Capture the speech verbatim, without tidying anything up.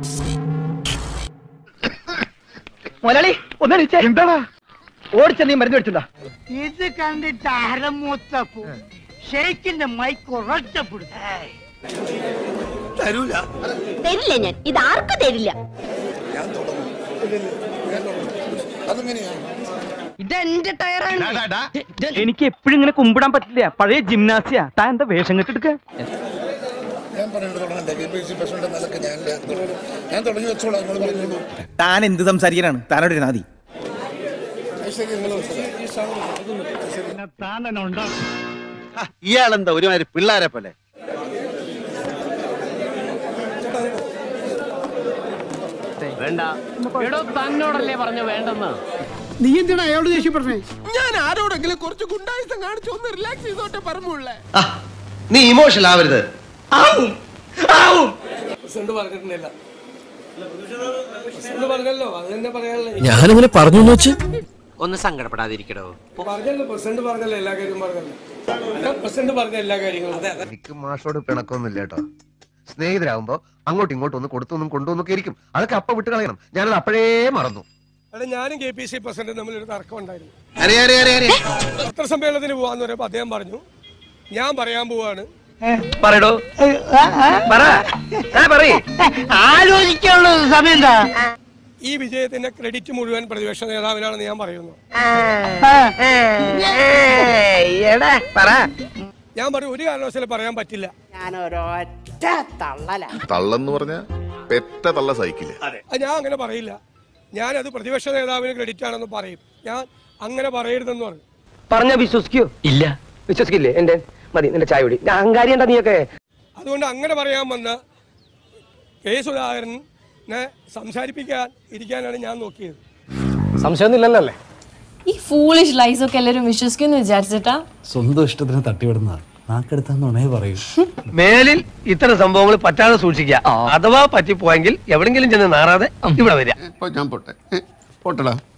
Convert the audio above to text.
മുതലാളി ഒന്നടിച്ചേ. എന്താടാ ഓടിച്ച നീ മരുന്ന് മേടിച്ചിട്ടുണ്ടോ? ഇത് കണ്ടിട്ട് അരമൂത്തപ്പൂ ഷെയ്ക്കിന്റെ മൈക്ക് ഉറച്ചപ്പെടും. തരൂല തരില്ല ഞാൻ. ഇത് ആർക്കും തരില്ല. ഇതെന്റെ ടയറാണ്. എനിക്ക് എപ്പോഴും ഇങ്ങനെ കുമ്പിടാൻ പറ്റില്ല. പഴയ ജിംനാസിയ. താൻ എന്താ വേഷം കെട്ടെടുക്ക? താൻ എന്ത് സംസാരിക്കാനാണ്? താനോട് നാദി ഇയാളെന്താ ഒരുമാതിരി പിള്ളേരെ പോലെ? വേണ്ട. എടോ തന്നോടല്ലേ പറഞ്ഞു വേണ്ടെന്ന്. നീ എന്തിനാ അയാളോട് ദേഷ്യപ്പെട്ടേ? ഞാൻ ആരോടെങ്കിലും കുറച്ച് ഗുണ്ടായിസം കാണിച്ചു ഒന്ന് റിലാക്സ് ചെയ്തോട്ടെ പറഞ്ഞുള്ളേ. നീ ഇമോഷണൽ ആവരുത്. ഞാനിങ്ങനെ പറഞ്ഞു വെച്ച് ഒന്ന് സങ്കടപ്പെടാതിരിക്കടോ. എനിക്ക് മാഷോട് പിണക്കൊന്നുമില്ല കേട്ടോ. സ്നേഹിതരാകുമ്പോ അങ്ങോട്ടും ഇങ്ങോട്ടും ഒന്ന് കൊടുത്തൊന്നും കൊണ്ടുവന്നൊക്കെ ഇരിക്കും. അതൊക്കെ അപ്പ വിട്ട് കളയണം. ഞാനത് അപ്പോഴേ മറന്നു. ഞാനും കെ പി സി പ്രസിഡന്റ് തമ്മിൽ ഒരു തർക്കം ഉണ്ടായിരുന്നു. പത്രസമ്മേളനത്തിന് പോവാന്ന് പറയുമ്പോ അദ്ദേഹം പറഞ്ഞു ഞാൻ പറയാൻ പോവാണ്. പറയടോ. ആലോചിക്കാനുള്ള സമയം എന്താ? ഈ വിജയത്തിന്റെ ക്രെഡിറ്റ് മുഴുവൻ പ്രതിപക്ഷ നേതാവിനാണെന്ന് ഞാൻ പറയുന്നു. ഞാൻ പറയും ഒരു കാരണവശാലും പറയാൻ പറ്റില്ല. തള്ളെന്ന് പറഞ്ഞ പെറ്റ തള്ള സൈക്കിള്. ഞാൻ അങ്ങനെ പറയില്ല. ഞാനത് പ്രതിപക്ഷ നേതാവിന് ക്രെഡിറ്റ് ആണെന്ന് പറയും. ഞാൻ അങ്ങനെ പറയരുതെന്ന് പറഞ്ഞു. പറഞ്ഞ വിശ്വസിക്കോ? ഇല്ല, വിശ്വസിക്കില്ലേ? എന്റെ മതി നിന്റെ ചായ കുടി. അഹങ്കാരി എന്താ നീയൊക്കെ? അതുകൊണ്ട് അങ്ങനെ പറയാൻ വന്ന കെ സുധാകരനെ സംസാരിപ്പിക്കാൻ ഇരിക്കാനാണ് ഞാൻ നോക്കിയത്. സംശയമൊന്നുമില്ലല്ലേ? ഈ ഫൂളിഷ് ലൈസ് ഒക്കെ എല്ലാവരും വിശ്വസിക്കുന്നു വിചാരിച്ചിട്ടാ? സ്വന്തം ഇഷ്ടത്തിന് തട്ടിവിടുന്ന നാക്കെടുത്താന്നുണേ പറയൂ. മേലിൽ ഇത്തരം സംഭവങ്ങൾ പറ്റാതെ സൂക്ഷിക്കുക. അഥവാ പറ്റിപ്പോയെങ്കിൽ എവിടെങ്കിലും ചെന്ന് നാറാതെ ഇവിടെ വരിക. ഞാൻ പൊട്ടെ പൊട്ടടാ.